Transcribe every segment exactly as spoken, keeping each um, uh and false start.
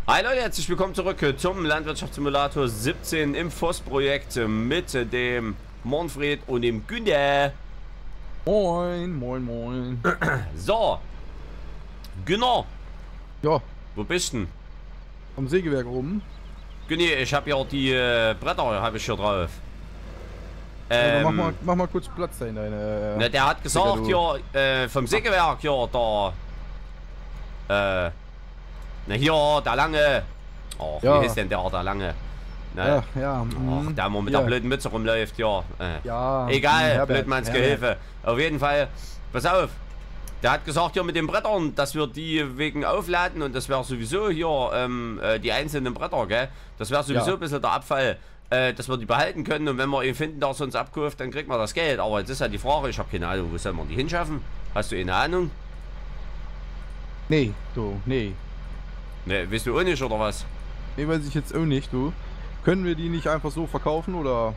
Hi Leute, herzlich willkommen zurück zum Landwirtschaftssimulator siebzehn im F O S-Projekt mit dem Manfred und dem Günter. Moin, moin, moin. So, Günter. Ja. Wo bist du denn? Am Sägewerk oben. Günni, ich habe ja die äh, Bretter, habe ich hier drauf. Ähm, Ähm, mach, mal, mach mal kurz Platz da in deine... Äh, na, der hat gesagt, ja, äh, vom Sägewerk, ja, da... Äh... Na hier, der Lange. Ach, ja. Wie ist denn der, der Lange? Na, ja, ja. Ach, der immer mit ja. der blöden Mütze rumläuft, ja. Äh. Ja. Egal, Blödmanns Gehilfe. Auf jeden Fall, pass auf. Der hat gesagt, ja, mit den Brettern, dass wir die wegen aufladen und das wäre sowieso hier, ähm, äh, die einzelnen Bretter, gell? Das wäre sowieso ja. ein bisschen der Abfall, äh, dass wir die behalten können und wenn wir ihn finden, der es uns abkauft, dann kriegt man das Geld. Aber jetzt ist ja die Frage, ich habe keine Ahnung, wo soll man die hinschaffen? Hast du eine Ahnung? Nee, du, nee. Ne, weißt du auch nicht, oder was? Nee, weiß ich jetzt auch nicht, du. Können wir die nicht einfach so verkaufen, oder?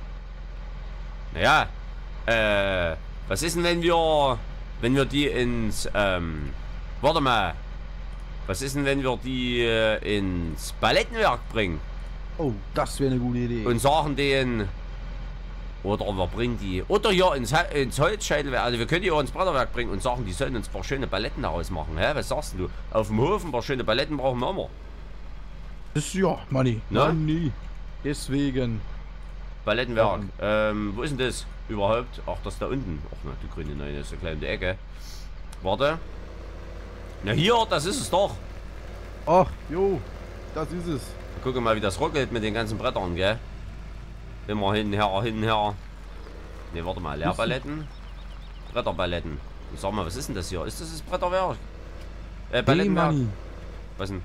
Naja, äh, was ist denn, wenn wir, wenn wir die ins, ähm, warte mal, was ist denn, wenn wir die äh, ins Palettenwerk bringen? Oh, das wäre eine gute Idee. Und sagen denen, oder wir bringen die, oder hier ins, ins Holzscheidelwerk, also wir können die auch ins Bretterwerk bringen und sagen, die sollen uns ein paar schöne Paletten daraus machen, hä? Was sagst du? Auf dem Hof ein paar schöne Paletten brauchen wir immer. Das ist ja, Manni, Na? Manni. Deswegen. Palettenwerk, ja. ähm, wo ist denn das überhaupt? Ach, das da unten. Ach, na, die grüne Neune ist so klein in der Ecke. Warte. Na hier, das ist es doch. Ach, jo, das ist es. Guck mal, wie das ruckelt mit den ganzen Brettern, gell? Immer hin, her, hin, her. Ne, warte mal, Leerpaletten. Bretterpaletten. Sag mal, was ist denn das hier? Ist das das Bretterwerk? Äh, Palettenwerk? Nee, Was denn?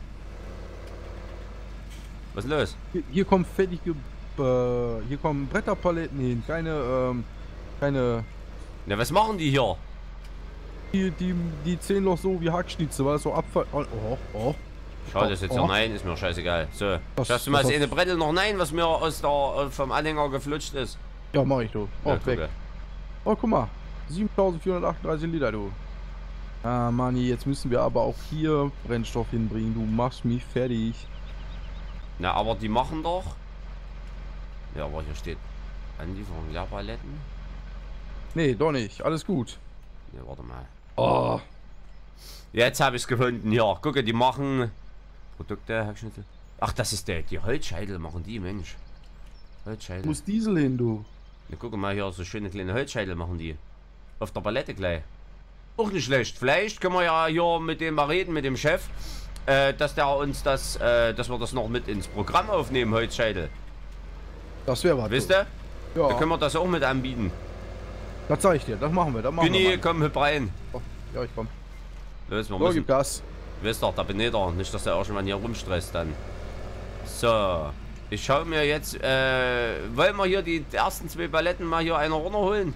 Was ist los? Hier, hier kommen fertige, äh, hier kommen Bretterpaletten hin, keine, ähm, keine, Na, was machen die hier? die, die, die zählen doch so wie Hackschnitze, weil das so Abfall, oh, oh, oh. Schau das jetzt oh. hier nein, ist mir scheißegal. So, Das- schaffst du mal das- das eine Brettel noch nein, was mir aus der, äh, vom Anhänger geflutscht ist? Ja, mach ich, du. Oh, Ja, weg. gucke. Oh, guck mal. siebentausendvierhundertachtunddreißig Liter, du. Ah, Manni, jetzt müssen wir aber auch hier Brennstoff hinbringen. Du machst mich fertig. Na, aber die machen doch. Ja, aber hier steht Anlieferung Leerpaletten. Nee, doch nicht. Alles gut. Ja, warte mal. Oh. Jetzt habe ich es gefunden. Hier, gucke, die machen Produkte, Hackschnitte. Ach, das ist der, die Holzscheitel machen die, Mensch. Holzscheitel. Muss Diesel hin, du. Na, gucke mal hier, so schöne kleine Holzscheitel machen die. Auf der Palette gleich. Auch nicht schlecht. Vielleicht können wir ja hier mit dem mal reden, mit dem Chef, äh, dass der uns das, äh, dass wir das noch mit ins Programm aufnehmen, Holzscheitel. Das wäre was. Wisst ihr? Ja. Da können wir das auch mit anbieten. Das zeig ich dir. Das machen wir. Das machen Günni, wir. komm, hüpf rein. Oh, ja, ich komm. Los, wir So, müssen. gib Gas. Wisst ihr, da bin ich da. Nicht, dass der irgendwann hier rumstresst dann. So. Ich schaue mir jetzt, äh, wollen wir hier die ersten zwei Paletten mal hier einer runterholen?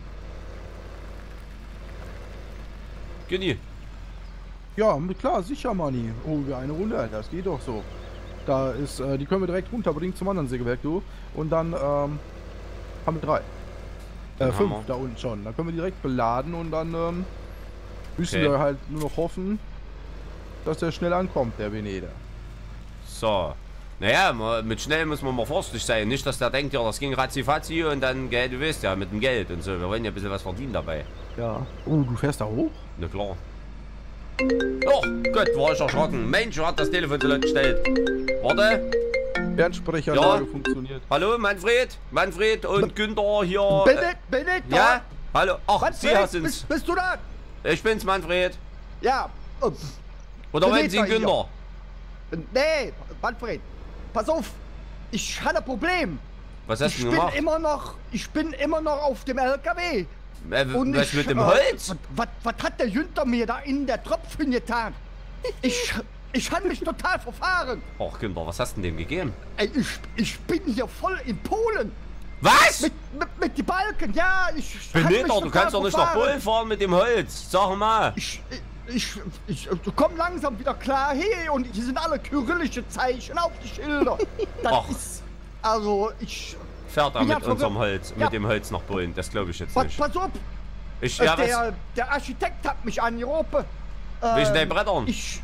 Günni. Ja, klar, sicher, Manni. Oh, wir eine Runde. Das geht doch so. Da ist, äh, die können wir direkt runterbringen zum anderen Sägewerk, du. Und dann, ähm, haben wir drei. Äh, Dann fünf haben wir- da unten schon. Dann können wir direkt beladen und dann, ähm, müssen Okay. wir halt nur noch hoffen, dass der schnell ankommt, der Veneder. So. Naja, mal- mit schnell muss man mal vorsichtig sein. Nicht, dass der denkt, ja, das ging ratzi-fatzi und dann, gell, du weißt ja, mit dem Geld und so. Wir wollen ja ein bisschen was verdienen dabei. Ja. Oh, du fährst da hoch? Na klar. Oh Gott, war ich erschrocken. Mensch, hat das Telefon so laut gestellt. Warte. Fernsprecheranlage funktioniert. Hallo, Manfred? Manfred und Günther hier. äh, Bennett, Bennett, da? Ja? Hallo. Ach, Manfred, Sie sind's. bist, bist du da? Ich bin's, Manfred. Ja. äh, Oder wollen Benedetta Sie einen Günther? hier. Nee, Manfred, pass auf. Ich hatte ein Problem. Was hast Ich du bin gemacht? immer noch, ich bin immer noch auf dem L K W. Äh, Und was ich, mit dem äh, Holz? Was, was hat der Jünter mir da in der Tropfen getan? Ich, ich habe mich total verfahren. Ach, Günther, was hast du denn dem gegeben? Ey, ich, ich bin hier voll in Polen. Was? Mit, mit, mit die Balken, ja. Ich hab mich Benedetta, du total kannst doch nicht nach verfahren. Polen fahren mit dem Holz. Sag mal. Ich, ich, ich, ich komme langsam wieder klar. Hey, und hier sind alle kyrillische Zeichen auf die Schilder. Das Ach. ist, also, ich, Fährt er Ja, mit unserem verrückt. Holz, Ja. mit dem Holz nach Polen? Das glaube ich jetzt pass, nicht. pass auf, Ich, äh, ja, was? der, der Architekt hat mich angerufen. Wegen Ähm, den Brettern? Ich,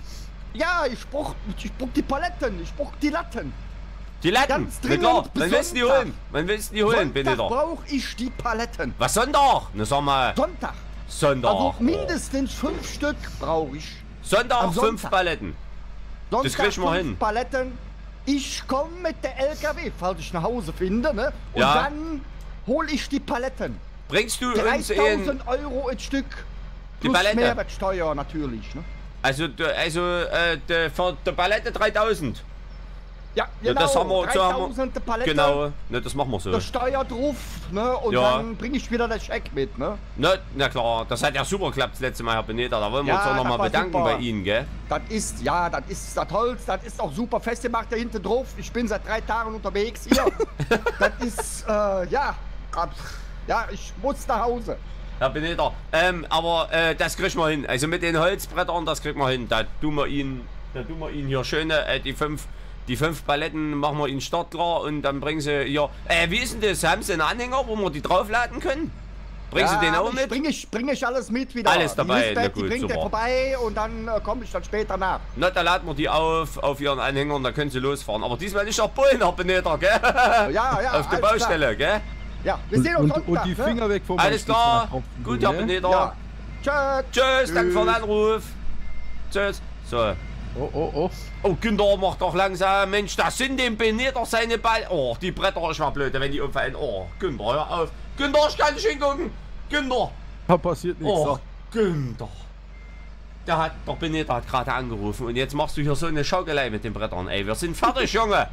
Ja, ich brauch, ich brauch die Paletten, ich brauch die Latten. Die Latten? Ganz Na dringend klar, bis wann willst du die Sonntag. holen? Wann willst du die holen, Sonntag Benedor? brauch ich die Paletten. Was, Sonntag? Na sag mal, Sonntag. Sonntag. Also mindestens fünf Stück brauche ich. Sonntag am fünf Sonntag. Paletten. Sonntag kriegen wir fünf hin. Paletten. Ich komme mit der L K W, falls ich nach Hause finde, ne? Und Ja. dann hole ich die Paletten. Bringst du uns in... dreitausend Euro ein Stück. Die Plus Palette. Mehrwertsteuer natürlich, ne? Also, d- also äh, d- für die Palette dreitausend. Ja, Ja, genau. das haben wir, so haben wir, dreitausend Palette. genau, ne, das machen wir so. Der Steuer drauf, ne? Und Ja. dann bringe ich wieder den Scheck mit, ne? Na, na klar, das hat ja super geklappt das letzte Mal, Herr Beneder. Da wollen wir Ja, uns auch das nochmal war bedanken super. bei Ihnen, gell? Das ist, ja, das ist das Holz, das ist auch super festgemacht da hinten drauf. Ich bin seit drei Tagen unterwegs hier. Das ist, äh, ja, ab- ja, ich muss nach Hause. Herr Beneder, ähm, aber äh, das kriegen wir hin. Also mit den Holzbrettern, das kriegen wir hin. Da tun wir ihn, da tun wir ihn hier schöne, äh, die fünf, die fünf Paletten machen wir Ihnen startklar und dann bringen Sie hier. Äh, wie ist denn das? Haben Sie einen Anhänger, wo wir die draufladen können? Bringen Sie den auch mit? Bringe ich, bring ich alles mit wieder. Alles dabei, Die, Lisbeth, na die gut, bringt der super. vorbei und dann äh, komme ich dann später nach. Na, da laden wir die auf, auf Ihren Anhänger und dann können Sie losfahren. Aber diesmal nicht nach Polen, Herr Beneder, gell? Ja, ja, auf der alles Baustelle, gell? Klar. Ja, wir Und, sehen uns und, Sonntag, und die ne? Finger weg vom Alles klar. Spitzen- Gut, Herr ne? Beneder. Ja. Tschüss. Tschüss, danke für den Tschüss. Anruf. Tschüss. So. Oh, oh, oh. Oh, Günther, mach doch langsam. Mensch, das sind dem Beneder seine Ball. Oh, die Bretter, ich war blöd, wenn die umfallen. Oh, Günther, hör auf. Günther, ich kann nicht hingucken. Günther. Da passiert nichts. Oh, sag. Günther. Der hat, der Beneder hat gerade angerufen und jetzt machst du hier so eine Schaukelei mit den Brettern. Ey, wir sind fertig, Junge.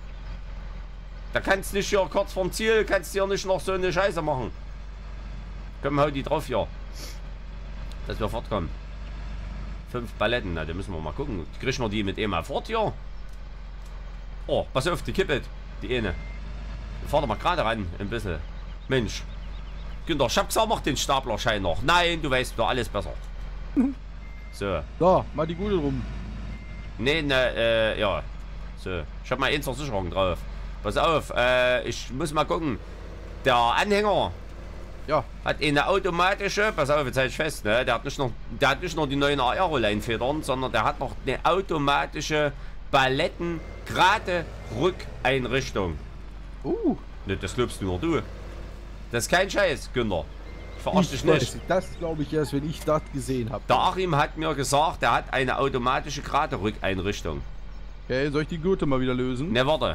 Da kannst du nicht hier kurz vorm Ziel, kannst du hier nicht noch so eine Scheiße machen. Komm, hau die drauf hier. Dass wir fortkommen. Fünf Paletten, na, da müssen wir mal gucken. Kriegen wir die mit einmal fort hier? Oh, pass auf, die kippelt. Die eine. Fahr doch mal gerade ran, ein bisschen. Mensch. Günther, ich hab gesagt, mach den Staplerschein noch. Nein, du weißt doch alles besser. So. So, mal die gute rum. Nee, ne, äh, ja. So. Ich hab mal eins Versicherung drauf. Pass auf, äh, ich muss mal gucken. Der Anhänger Ja, hat eine automatische, pass auf, jetzt halte ich fest, ne? Der hat nicht noch, der hat nicht nur die neuen Aeroline-Federn, sondern der hat noch eine automatische Paletten gerade Rückeinrichtung. uh. Ne, das glaubst du nur du. Das ist kein Scheiß, Günther. Ich verarsch dich Ich weiß nicht. nicht. Das glaube ich erst, wenn ich das gesehen habe. Der Achim hat mir gesagt, der hat eine automatische gerade Rückeinrichtung. Okay, soll ich die Gurte mal wieder lösen? Ne, warte.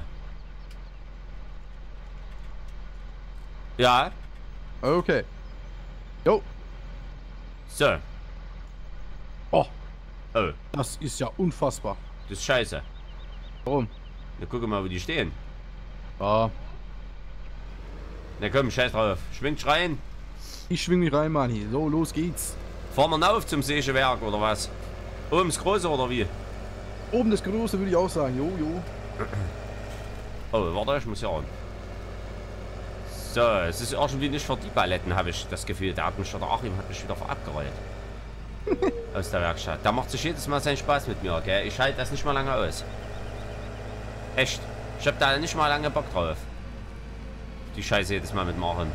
Ja, Okay. Jo. so. Oh, Oh, das ist ja unfassbar. das ist scheiße. Warum? Na, guck mal, wo die stehen. Ja, Na komm, scheiß drauf. Schwingt rein. ich schwing mich rein, Manni. So, los geht's. Fahren wir auf zum Sägewerk oder was? Oben das Große oder wie? Oben das Große würde ich auch sagen. Jo, jo. Oh, warte, ich muss ja ran. So, es ist irgendwie nicht für die Paletten, habe ich das Gefühl. Der hat mich, der Achim hat mich wieder abgerollt. Aus der Werkstatt. Da macht sich jedes Mal seinen Spaß mit mir, gell? Ich halte das nicht mal lange aus. Echt. Ich habe da nicht mal lange Bock drauf. Die Scheiße jedes Mal mitmachen.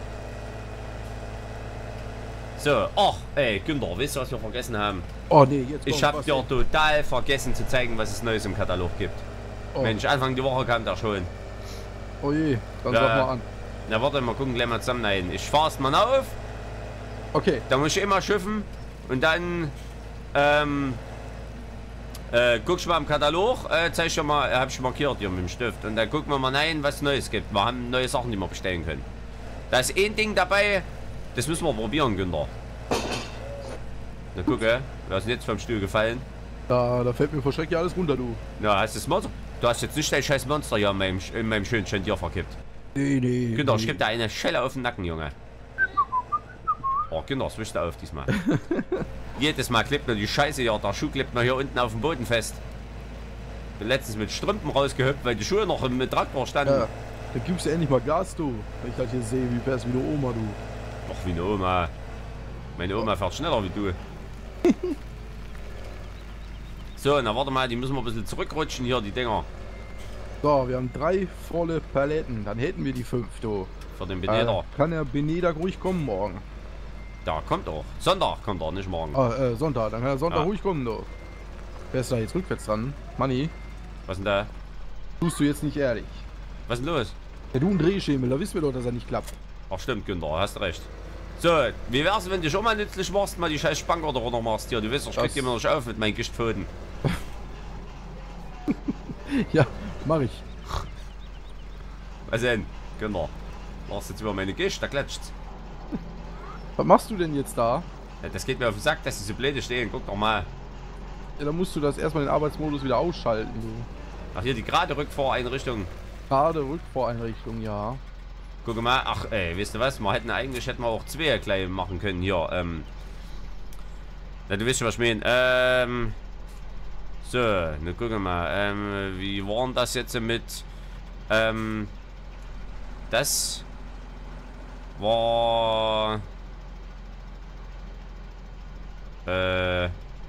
So, ach, ey, Günther, weißt du, was wir vergessen haben? Oh, nee, jetzt Ich kommt habe was. dir total vergessen zu zeigen, was es Neues im Katalog gibt. Oh. Mensch, Anfang die Woche kam der schon. Oh je, dann Ja. sag mal an. Na warte, mal gucken, gleich mal zusammen rein. Ich fahr erst mal auf, Okay. da muss ich immer schiffen und dann ähm, äh, guck ich mal im Katalog, äh, zeig ich dir mal, äh, hab ich markiert hier mit dem Stift und dann gucken wir mal rein, was Neues gibt. Wir haben neue Sachen, die wir bestellen können. Da ist ein Ding dabei, das müssen wir probieren, Günther. Na gucke, du hast jetzt vom Stuhl gefallen. Da, da fällt mir vor Schreck ja alles runter, du. Na, hast du das Monster? Du hast jetzt nicht dein scheiß Monster hier in meinem, in meinem schönen Chantier verkippt. Nee, nee. Günther, ich nee. geb dir eine Schelle auf den Nacken, Junge. Oh, Günther, es wischt auf diesmal. Jedes Mal klebt mir die Scheiße hier, der Schuh klebt mir hier unten auf dem Boden fest. Bin letztens mit Strümpfen rausgehüpft, weil die Schuhe noch im Traktor standen. Ja, dann gibst du endlich mal Gas, du. Wenn ich das hier sehe, wie fährst wie eine Oma, du. Doch, wie eine Oma. Meine Oma fährt schneller wie du. So, na warte mal, die müssen wir ein bisschen zurückrutschen hier, die Dinger. So, wir haben drei volle Paletten. Dann hätten wir die fünf, du. Für den Beneder. Äh, kann der Beneder ruhig kommen morgen? Da kommt auch. Sonntag kommt er, nicht morgen. Ah, äh, Sonntag. Dann kann er Sonntag Ja. ruhig kommen, du. Wer ist da jetzt rückwärts dran? Manni, Was denn da? tust du jetzt nicht ehrlich. Was ist denn los? Ja, du ein Drehschemel, da wissen wir doch, dass er nicht klappt. Ach stimmt, Günther, hast recht. So, wie wär's, wenn du schon mal nützlich machst, mal die scheiß Spanker da runter machst hier. Du weißt doch, ich krieg die immer noch auf mit meinen Gichtpfoten. Ja, mach ich. Was denn, Günther? Machst jetzt über meine Gischt, da klatscht's. Was machst du denn jetzt da? Ja, das geht mir auf den Sack, dass die so blöde stehen. Guck doch mal. Ja, dann musst du das erstmal den Arbeitsmodus wieder ausschalten. Du. Ach, hier die gerade Rückfahreinrichtung. Gerade Rückfahreinrichtung, ja. Guck mal, ach ey, weißt du was? Wir hätten eigentlich hätten wir auch zwei gleich machen können hier. Ähm. Ja, du weißt schon, was ich meine. Ähm. So, ne, guck mal. Ähm, wie war denn das jetzt mit. Ähm. Das war. Äh.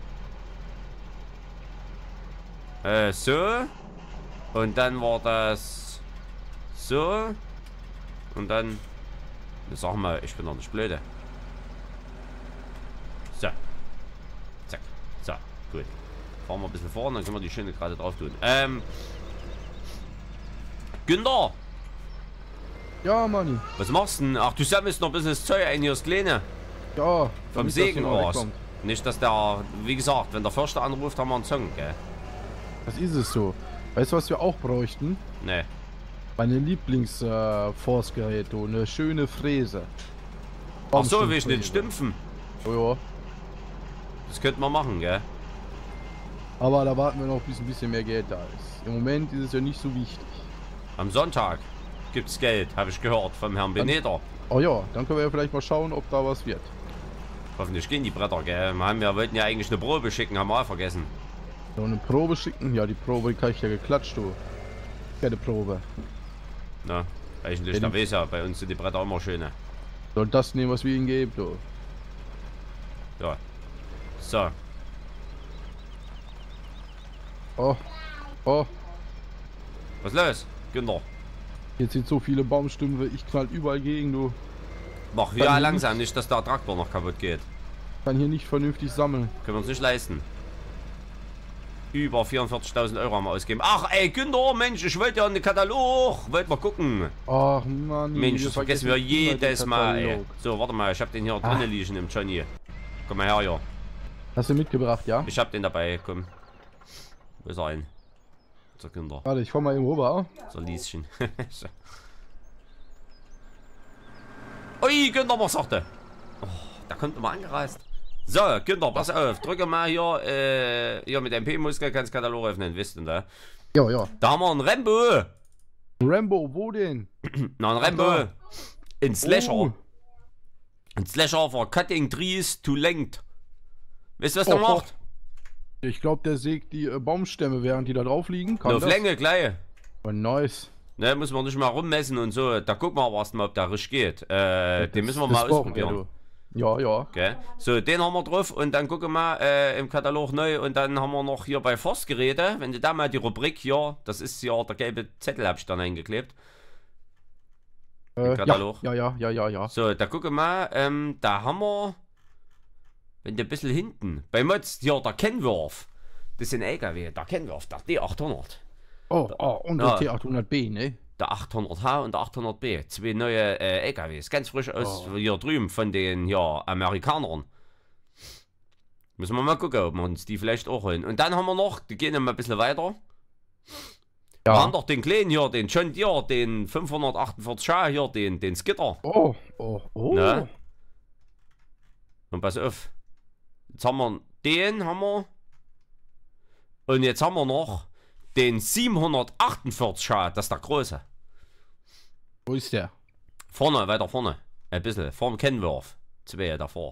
Äh, so. Und dann war das. So. Und dann. Sag mal, ich bin doch nicht blöde. So. Zack. So, gut. Fahren wir ein bisschen vorne, dann können wir die Schöne gerade drauf tun. Ähm. Günther! Ja, Manni. Was machst du denn? Ach, du sammelst noch ein bisschen das Zeug ein, hier das Kleine. Ja. Vom damit das Segen hier noch aus. wegkommt. Nicht, dass der, wie gesagt, wenn der Förster anruft, haben wir einen Song, gell? Das ist es so. Weißt du, was wir auch bräuchten? Ne. Meine Lieblings-Force-Gerät, äh, eine schöne Fräse. Ach so, will ich Baumstumpffräse. nicht stümpfen. Oh, ja. Das könnten wir machen, gell? Aber da warten wir noch, bis ein bisschen mehr Geld da ist. Im Moment ist es ja nicht so wichtig. Am Sonntag gibt's Geld, habe ich gehört vom Herrn Beneder. Oh ja, dann können wir ja vielleicht mal schauen, ob da was wird. Hoffentlich gehen die Bretter, gell? Wir, haben, wir wollten ja eigentlich eine Probe schicken, haben wir auch vergessen. So eine Probe schicken? Ja, die Probe kann ich ja geklatscht, du. Keine Probe. Na, eigentlich, Ja, da die- weiß ja, bei uns sind die Bretter immer schöne. Soll das nehmen, was wir ihnen geben, du. Ja. So. Oh. Oh. Was ist los, Günther? Jetzt sind so viele Baumstümpfe, ich knall überall gegen, du. Mach Kann ja ich langsam, nicht, dass der Traktor noch kaputt geht. Kann hier nicht vernünftig sammeln. Können wir uns nicht leisten. Über vierundvierzigtausend Euro haben wir ausgegeben. Ach ey, Günther, Mensch, ich wollte ja in den Katalog. Wollt mal gucken. Ach Mann. Mensch, das vergessen wir immer den jedes Mal, ey. Katalog. So, warte mal, ich hab den hier Ach. drinnen liegen im Johnny. Komm mal her, ja. Hast du mitgebracht, ja? Ich hab den dabei, komm. Wo ist er ein? So, Günther. Warte, ich fahr mal eben rüber. So, Lieschen. So. Ui, Günther, was sagt er? Oh, da kommt immer angereist. So, Günther, pass auf. Drücke mal hier, äh, hier mit M P-Muskel kannst Katalog öffnen, wisst ihr, da? Ja, ja. Da haben wir einen Rambo. Rambo, wo denn? Na, ein Rambo. da. Ein Slasher. Oh. Ein Slasher for Cutting Trees to Length. Wisst ihr, was Oh, der oh. macht? Ich glaube, der sägt die äh, Baumstämme, während die da drauf liegen. Kann Auf das? Länge, gleich. Oh, nice. Ne, müssen wir nicht mal rummessen und so. Da gucken wir aber erst mal, ob der richtig geht. Äh, den müssen wir Das mal brauchen wir, ausprobieren. du. Ja, ja. Okay. So, den haben wir drauf und dann gucken wir äh, im Katalog neu und dann haben wir noch hier bei Forstgeräte, wenn du da mal die Rubrik hier, das ist ja der gelbe Zettel, hab ich dann eingeklebt. Äh, Katalog. Ja, ja, ja, ja, ja. So, da gucken wir mal, ähm, da haben wir, wenn du ein bisschen hinten, bei Mods, hier der Kennwurf, das sind L K W, der Kennwurf, der D achthundert. Oh, oh, und Ja. der T achthundert B, ne? Der achthundert H und der achthundert B. Zwei neue äh, L K Ws. Ganz frisch aus Oh. hier drüben von den hier Amerikanern. Müssen wir mal gucken, ob wir uns die vielleicht auch holen. Und dann haben wir noch, die gehen mal ein bisschen weiter. Wir haben doch den kleinen hier, den John Deere, den fünfhundertachtundvierzig H hier, den, den Skitter. Oh, oh, oh. Ne? Und pass auf. Jetzt haben wir den, haben wir. Und jetzt haben wir noch den siebenhundertachtundvierzig H, das ist der große. Wo ist der? Vorne, weiter vorne. Ein bisschen. Vorm Kennwurf. Zwei davor.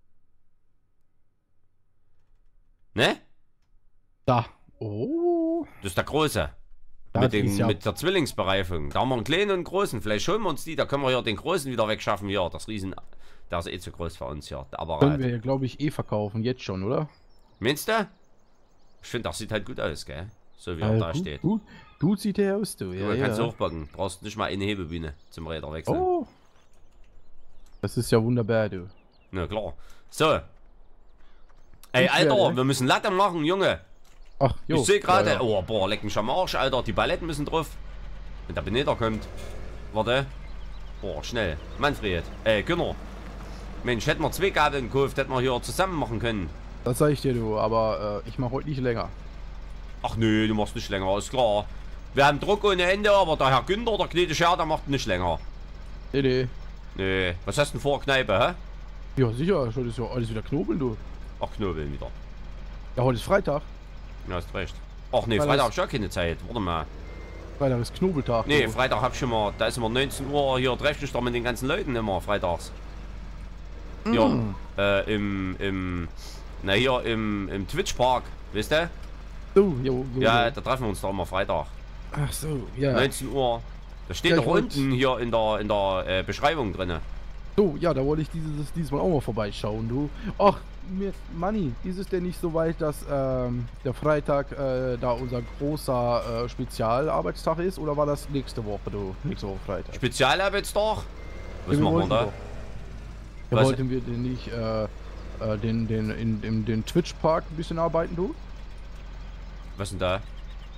Ne? Da. Oh. Das ist der große. Das Mit, den, ist ja- mit der Zwillingsbereifung. Da haben wir einen kleinen und einen großen. Vielleicht holen wir uns die. Da können wir ja den großen wieder wegschaffen. Ja, das Riesen. Der ist eh zu groß für uns hier. Der Können Apparat. wir ja, glaube ich, eh verkaufen. Jetzt schon, oder? Meinst du? Ich finde, das sieht halt gut aus, gell? So wie er Äh, da gut, steht. Gut, gut sieht der aus, du. Ja, du kannst du ja. hochbacken. Brauchst nicht mal eine Hebebühne zum Räder wechseln. Oh. Das ist ja wunderbar, du. Na klar. So. Ey, Ich Alter, werde- wir müssen Latte machen, Junge. Ach, jo. Ich sehe gerade, ja, ja. oh, boah, leck mich am Arsch, Alter. Die Paletten müssen drauf. Wenn der Beneder kommt. Warte. Boah, schnell. Manfred. Äh, Günner. Mensch, hätten wir zwei Gabeln gekauft, hätten wir hier zusammen machen können. Das sag ich dir, du, aber äh, ich mache heute nicht länger. Ach nö, du machst nicht länger, ist klar. Wir haben Druck ohne Ende, aber der Herr Günther, der gnädige Herr, der macht nicht länger. Nee, nee. Nee, was hast du denn vor, Kneipe, hä? Ja, sicher, schon ist ja alles wieder knobeln, du. Ach, Knobeln wieder. Ja, heute ist Freitag. Ja, hast recht. Ach nee, Weil Freitag das- hab ich auch keine Zeit, warte mal. Freitag ist Knobeltag. Nee, du. Freitag hab ich schon mal, da ist immer neunzehn Uhr, hier treffe ich da mit den ganzen Leuten immer, freitags. Ja, Mm. äh, im, im, na hier, im, im Twitch-Park, wisst ihr? So, jo, jo, Ja, jo. da treffen wir uns da immer Freitag. Ach so, ja. neunzehn Uhr. Das steht Ja, doch ich wollt- unten hier in der, in der äh, Beschreibung drin. So, ja, da wollte ich dieses, dieses Mal auch mal vorbeischauen, du. Ach, mir, Manni, ist es denn nicht so weit, dass ähm, der Freitag äh, da unser großer äh, Spezialarbeitstag ist? Oder war das nächste Woche, du? Nächste Woche Freitag. Spezialarbeitstag? Was Ja, machen wir wollten da? doch- Ja, Was? wollten wir denn nicht äh, äh, den, den, in, in den Twitch-Park ein bisschen arbeiten, du? Was denn da?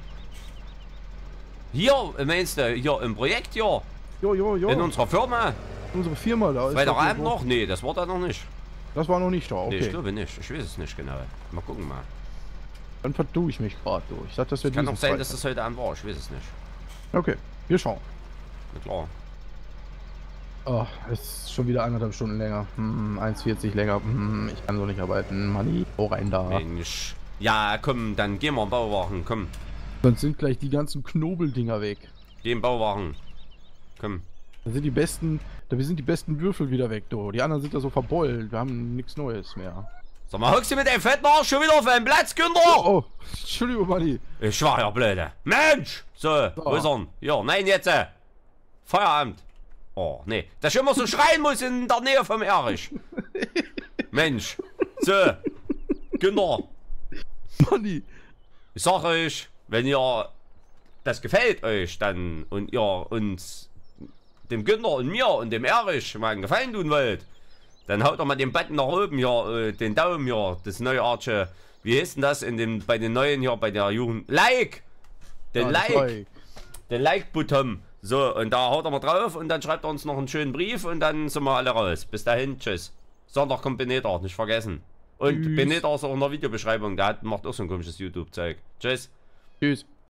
Hier, meinst du, hier im Projekt hier? Jo, jo, jo. In unserer Firma? Unsere Firma da. ist Freitagabend doch so- noch? Nee, das war da noch nicht. Das war noch nicht da, Nee, ich okay. glaube nicht. Ich weiß es nicht genau. Mal gucken mal. Dann vertue ich mich gerade durch. Ich dachte, das wäre Kann auch dieses sein, dass Freitag. das heute Abend war. Ich weiß es nicht. Okay, wir schauen. Na klar. Oh, es ist schon wieder eineinhalb Stunden länger. Hm, eins vierzig länger. Hm, ich kann so nicht arbeiten. Manni, oh rein da. Mensch. Ja, komm, dann gehen wir im Bauwagen. Komm, Sonst sind gleich die ganzen Knobeldinger weg. geh im Bauwagen. Komm. Dann sind die besten, da sind die besten Würfel wieder weg, du. Die anderen sind da so verbeult. Wir haben nichts Neues mehr. Sag mal, hockst du mit dem fetten Arsch schon wieder auf einen Platz, Günther? Oh, Entschuldigung, Manni. Ich war ja blöde. Mensch! So, wo ist er? Ja, nein, jetzt. Äh. Feierabend. Oh, nee. Dass ich immer so schreien muss in der Nähe vom Erich. Mensch. So. Günther. Manni. Ich sag euch, wenn ihr das gefällt euch, dann und ihr uns dem Günther und mir und dem Erich mal einen Gefallen tun wollt, dann haut doch mal den Button nach oben hier, äh, den Daumen hier, das neue Arche. Wie heißt denn das in dem, bei den neuen hier, bei der Jugend? Like! Den Ja, das Like! Like. Den Like-Button. So, und da haut er mal drauf und dann schreibt er uns noch einen schönen Brief und dann sind wir alle raus. Bis dahin, tschüss. Sonntag kommt Beneder, nicht vergessen. Und Tschüss. Beneder ist auch in der Videobeschreibung, der hat, macht auch so ein komisches YouTube-Zeug. Tschüss. Tschüss.